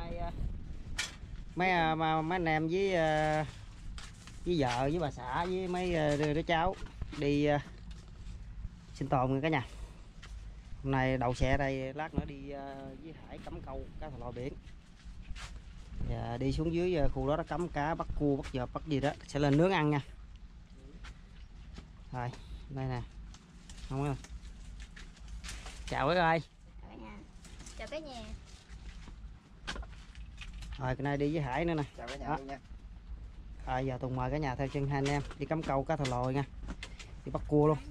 nay mấy anh em với vợ với bà xã với mấy đứa cháu đi sinh tồn nha cả nhà. Hôm nay đậu xe đây, lát nữa đi với Hải cắm câu cá thò lòi biển. Và đi xuống dưới khu đó cắm cá, bắt cua, bắt vợp, bắt gì đó sẽ lên nướng ăn nha. Rồi, đây nè. Không ơi. Chào các ơi. Chào cả nhà. Rồi cái này đi với Hải nữa nè. Chào cả nhà luôn nha. Rồi giờ Tùng mời cả nhà theo chân hai anh em đi cắm câu cá thò lòi nha. Đi bắt cua luôn.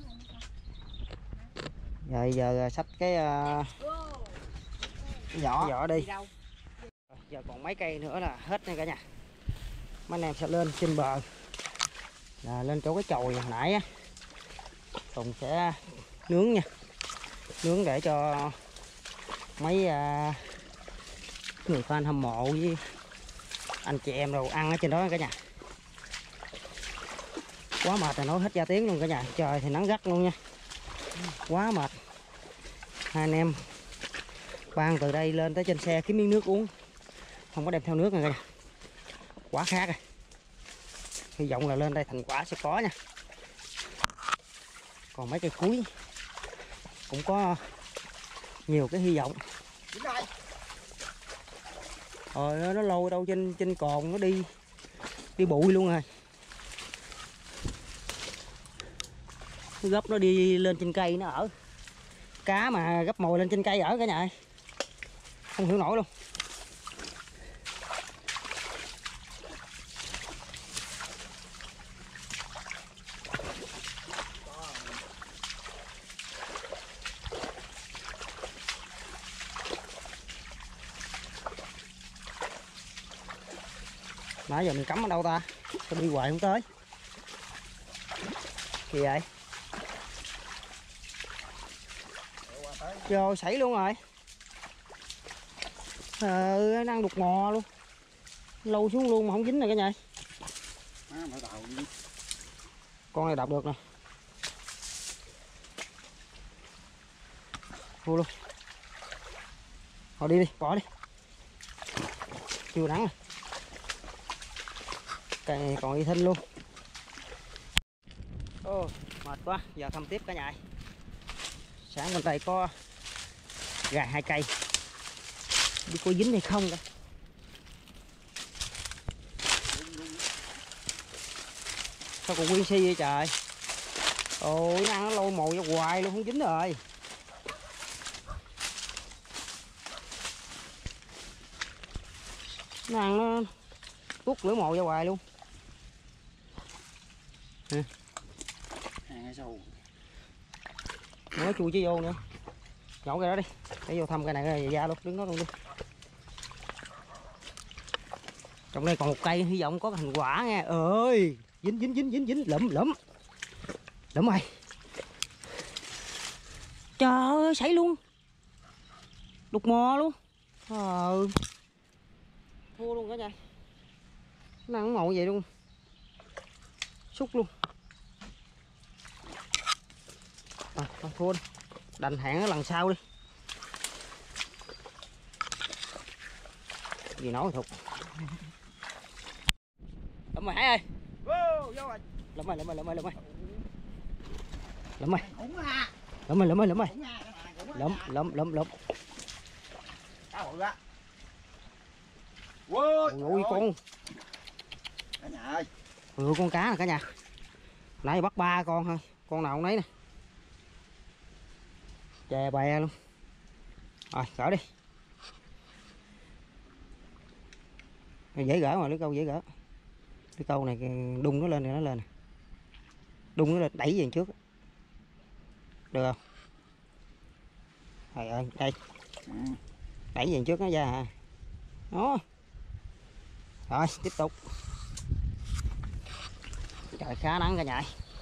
Rồi giờ xách cái vỏ đi. Giờ còn mấy cây nữa là hết nha cả nhà. Mấy anh em sẽ lên trên bờ, là lên chỗ cái chòi hồi nãy á. Tùng sẽ nướng nha, nướng để cho mấy người fan hâm mộ với anh chị em rồi ăn ở trên đó cả nhà. Quá mệt rồi, nói hết ra tiếng luôn cả nhà. Trời thì nắng gắt luôn nha, quá mệt. Hai anh em ban từ đây lên tới trên xe kiếm miếng nước uống, không có đem theo nước nha cả nhà, quá khát rồi. Hy vọng là lên đây thành quả sẽ có nha. Còn mấy cây cuối cũng có nhiều cái hy vọng. Rồi nó lôi đâu trên cồn, nó đi bụi luôn rồi. Cái gốc nó đi lên trên cây nó ở. Cá mà gấp mồi lên trên cây ở cả nhà ơi, không hiểu nổi luôn. Nãy giờ mình cắm ở đâu ta? Tôi đi hoài không tới. Gì vậy? Rồi sảy luôn rồi. Năng đục ngò luôn. Lâu xuống luôn mà không dính nè cả nhà. Con này đập được nè. Vô luôn. Thôi đi đi, bỏ đi. Chưa nắng rồi. Cây này còn y thinh luôn. Ô, mệt quá, giờ thăm tiếp cả nhà. Sáng bên đây có gài 2 cây, đi coi dính hay không coi. Sao còn nguyên si vậy trời. Ôi nó ăn nó lôi mồi ra hoài luôn, không dính rồi. Nó ăn nó tuốt lưỡi mồi ra hoài luôn. Nó chui chứ vô nữa. Nhổ cái đó đi, để vô thăm cái này ra luôn, đứng đó luôn đi. Trong đây còn một cây, hy vọng có thành quả nha. Ơi, dính lụm rồi. Trời ơi, sảy luôn. Đục mò luôn. Thua luôn cả nhà. Nó ăn ngộ vậy luôn. Xúc luôn. Thôi thua đi. Đành hẹn ở lần sau đi. Gì nói Thục. Lụm mày Hải ơi. Vô rồi. Lụm mày. Lụm mày. Lụm. Cá bự á. Ôi con. Cả nhà ơi. Con cá nè cả nhà. Nãy bắt 3 con thôi, con nào cũng nấy nè. Chè bè luôn. Rồi gỡ đi. Dễ gỡ mà, lưới câu dễ gỡ. Lưới câu này đung nó lên thì nó lên nè. Đung nó lên đẩy về đằng trước. Được không? Trời ơi, đây. Đẩy về đằng trước nó ra hả? Đó. Rồi tiếp tục. Trời khá nắng cả nhà.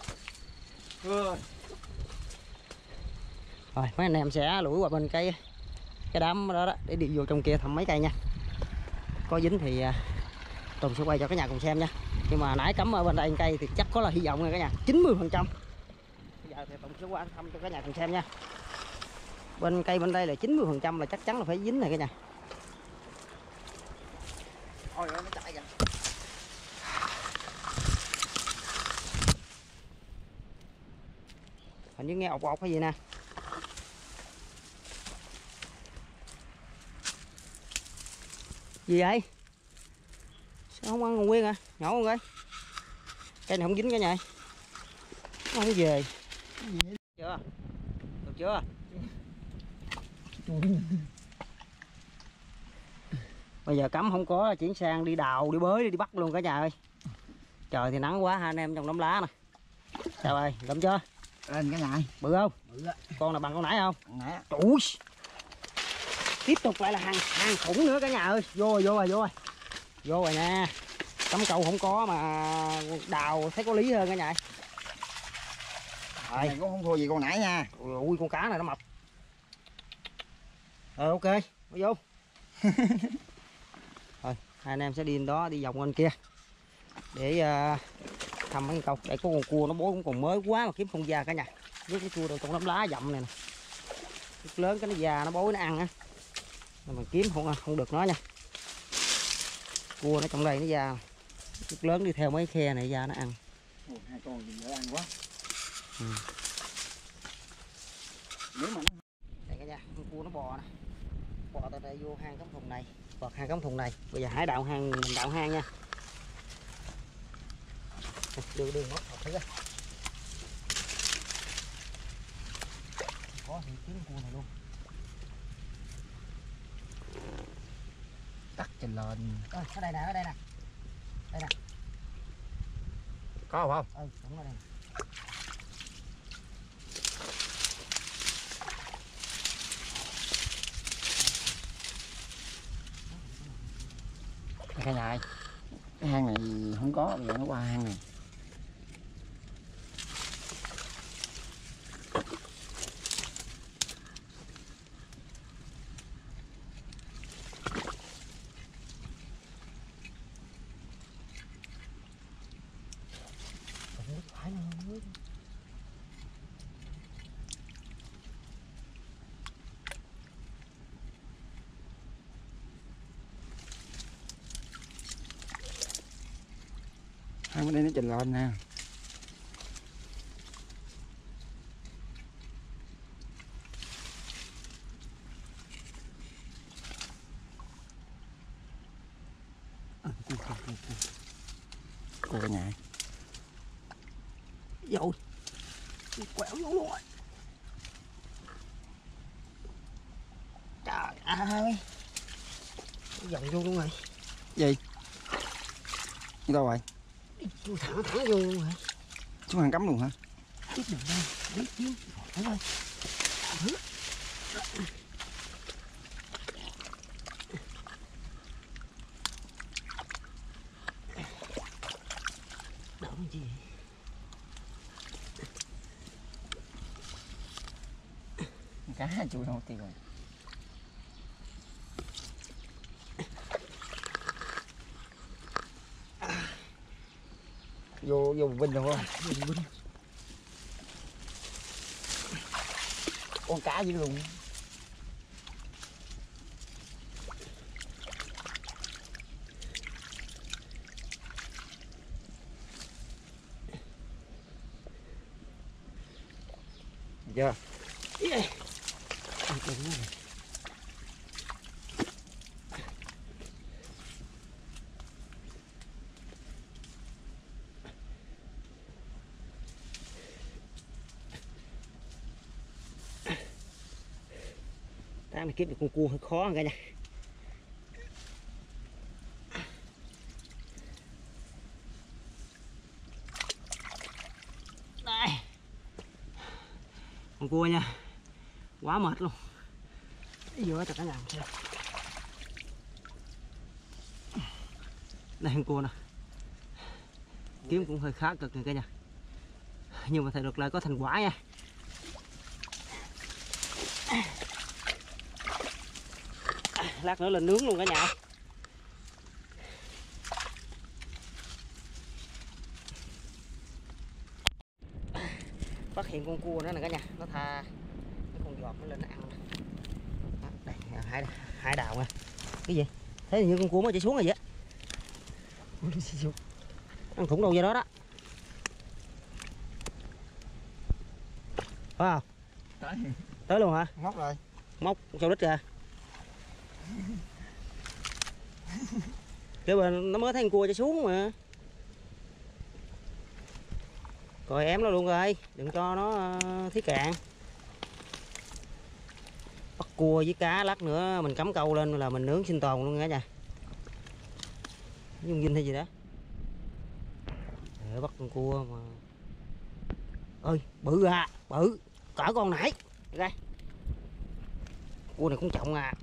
Rồi mấy anh em sẽ lủi qua bên cái đám đó để đi vô trong kia thăm mấy cây nha. Có dính thì Tùng sẽ quay cho cả nhà cùng xem nha. Nhưng mà nãy cắm ở bên đây cây thì chắc có là hy vọng rồi cả nhà, 90%. Bây giờ thì Tùng sẽ qua thăm cho cả nhà cùng xem nha. Bên cây bên đây là 90% là chắc chắn là phải dính này cả nhà. Thôi nó chạy kìa. Hình như nghe ọc ọc cái gì nè. Gì vậy? Sao không ăn còn nguyên à? Nhỏ không ơi. Cây này không dính cả nhà. Nó không về. Chưa? Được chưa? Bây giờ cắm không có, chuyển sang đi đào, đi bới, đi bắt luôn cả nhà ơi. Trời thì nắng quá, hai anh em trong đống lá nè. Sao ơi, lượm chưa? Lên cái này. Bự không? Bự á. Con là bằng con nãy không? Nãy. Ui. Tiếp tục lại là hàng khủng nữa cả nhà ơi. Vô rồi nè. Cắm câu không có mà đào thấy có lý hơn cả nhà. Này cũng không thua gì con nãy nha. Ui con cá này nó mập. Ok, vô. Thôi, hai anh em sẽ đi đó, đi vòng bên kia để thăm mấy câu. Để có con cua nó bối cũng còn mới quá mà kiếm không ra cả nhà. Với cái cua đâu trong đám lá dậm này nè. Cái lớn cái nó già nó bối nó ăn á. Mà kiếm không được nó nha. Cua nó trong đây nó già. Cái lớn đi theo mấy khe này ra nó ăn. Ủa, hai con gì dễ ăn quá. Ừ. Nếu mà Đây cả nhà, con cua nó bò nè. Bò từ đây vô hang cắm thùng này. Vọt hang cắm thùng này. Bây giờ hãy đào hang, mình đào hang nha. Đường mất học thử coi. Có thì kiếm cua này luôn. tắt trình lên. Ở đây nè, đây nè. Đây nè. Có không? Ừ, đúng rồi đây. Cái này. Cái hang này không có, bây giờ nó qua hang này. Hang ở đây nó trình lên nè. Cô cả nhà. Rồi. Quẹo vô luôn rồi. Trời ơi. Dòng vô luôn rồi. Gì? Đi đâu rồi? Vô thẳng vô luôn rồi. Xuống hang cắm luôn hả? Biết được đâu. Biết chứ. Thấy ơi. Đỡ cái gì vậy? Cá chui đâu tiền rồi. Vô bình được không? Bình. Con cá dữ luôn. Chưa? Đang kiếm được con cua hơi khó cả nha. Đây. Con cua nha. Quá mệt luôn. Giữa cho cả nhà xem. Đây con cua nè. Kiếm cũng hơi khá cực này cả nhà. Nhưng mà thầy được lại có thành quả nha. Lát nữa lên nướng luôn cả nhà. Phát hiện con cua nữa nè cả nhà. Nó tha cái con giọt nó lên nó ăn. Đó, đây hải đào nha. Cái gì? Thấy như con cua mới chạy xuống rồi vậy. ăn thủng đâu vô đó đó. Phải không? Tới luôn hả? Móc rồi. Móc sao đít kìa. Cái bên nó mới thấy con cua cho xuống mà. Rồi ém nó luôn rồi, đừng cho nó thí cạn. Bắt cua với cá lát nữa mình cắm câu lên là mình nướng sinh tồn luôn cả nhà. Dung dinh hay gì đó. Để bắt con cua mà. Ơi, bự à, bự. Cỡ con nãy. Đây. Cua này cũng trọng à.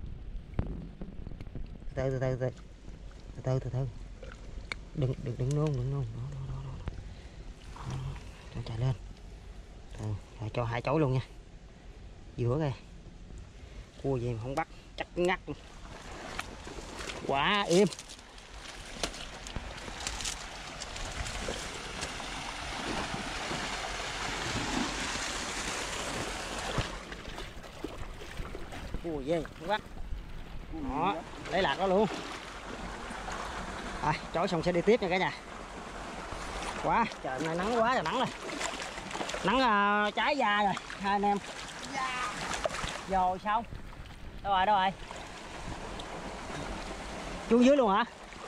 Từ từ. Đừng nôn. Cho chạy lên. Rồi cho hai chối luôn nha. Giữa kìa. Cua gì mà không bắt, chắc ngắt. Quá im. Cua gì không bắt. Đó, lấy lạc đó luôn. Rồi, chối xong sẽ đi tiếp nha cả nhà. Quá, trời nay nắng quá trời nắng rồi. Nắng cháy da rồi, hai anh em. Rồi xong. Đâu rồi? Xuống dưới luôn hả?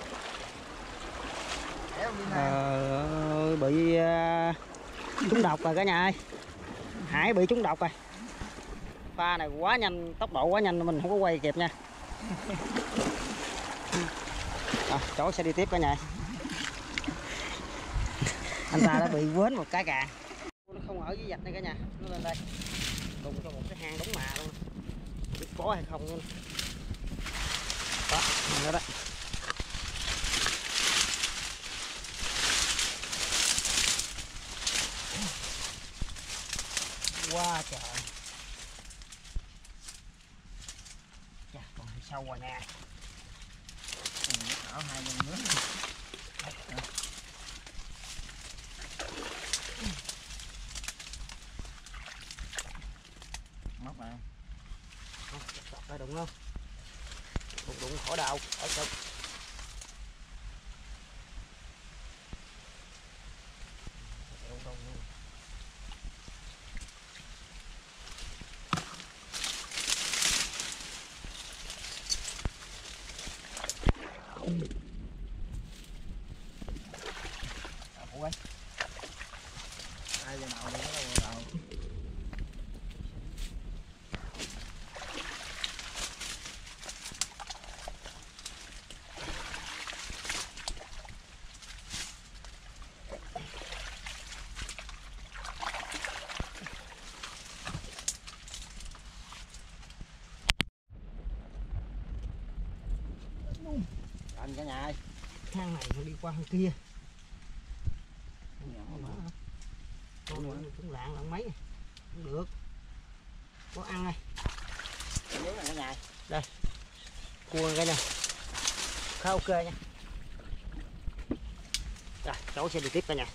Bị trúng độc rồi cả nhà ơi. Hải bị trúng độc rồi. Pha này quá nhanh, tốc độ quá nhanh mình không có quay kịp nha. Chó sẽ đi tiếp cả nhà. Anh ta đã bị quến một cái càng. Nó không ở dưới vạch này cả nhà, nó lên đây đụng cho một cái hang đống mạ luôn, biết có hay không nữa. Đó, nữa đó. Wow trời. Chà, còn sâu rồi nè. Ở hai bên nước. Móc vào. Sọt ra đụng không? Đụng khỏi đau, khỏi cực. Ủa ai giờ nào đi cái đầu. Anh cả nhà ơi, Hang này nó đi qua hang kia. Con này cũng lạng mấy không được, có ăn này. dưới này cả nhà. Đây cua cả nhà, khá ok nha. Rồi cháu sẽ đi tiếp cả nhà.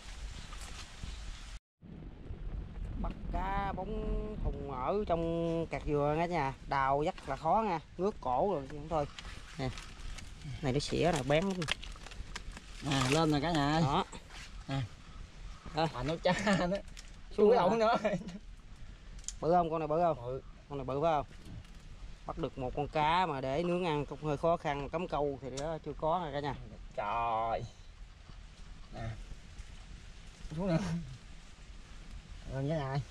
Bắt cá bóng thùng ở trong cạc dừa nha nhà, đào rất là khó nha, ngước cổ rồi không thôi nè. Này nó xỉa này bén lắm. À, lên rồi cả nhà ơi. Đó. À, nó cha nữa. Xuống cái ổng nữa. Bự không? Con này bự không? Ừ. Con này bự phải không? Bắt được một con cá mà để nướng ăn cũng hơi khó khăn, cắm câu thì đó chưa có này cả nhà. Trời. Nè. Xuống nữa. Lên cả nhà ơi.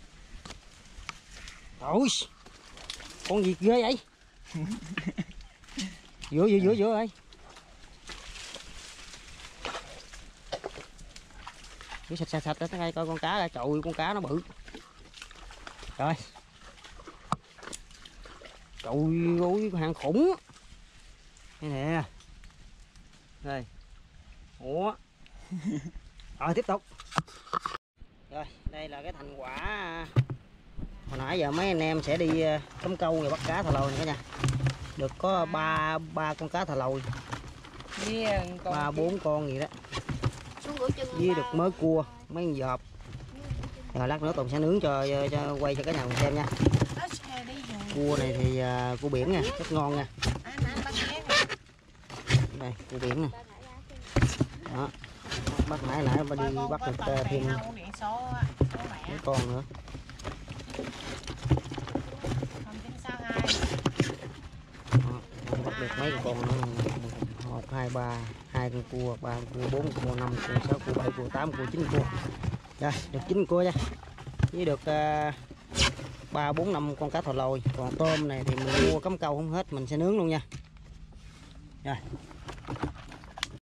Ôi. Con gì ghê vậy? Giữa ơi. Cứ sạch đó, đây coi con cá ra, trời ơi con cá nó bự. Rồi. Trời ơi hàng khủng. Đây nè. Đây. Ủa. Rồi tiếp tục. Rồi, đây là cái thành quả. Hồi nãy giờ mấy anh em sẽ đi cắm câu và bắt cá thò lòi này cả nhà. Được có ba con cá thò lòi. Với 3-4 con gì đó. Với được mớ cua, mấy con dọp. Rồi lát nữa Tùng sẽ nướng cho quay cho cả nhà cùng xem nha. Cua này thì cua biển nha, rất ngon nha. Đây, cua biển nè. Đó. Bắt nãy mà đi bắt được thêm số mẹ mấy con nữa. 0962. Đó. Bắt được mấy con nữa, 1, 2, 3, 2 con cua, 3 con cua, 4 con cua, 5 con cua, 6 cua, 7 cua, 8 cua, 9 cua. Rồi, được 9 cua nha. Với được 3, 4, 5 con cá thò lòi. Còn tôm này thì mình mua cắm câu không hết, mình sẽ nướng luôn nha. Rồi.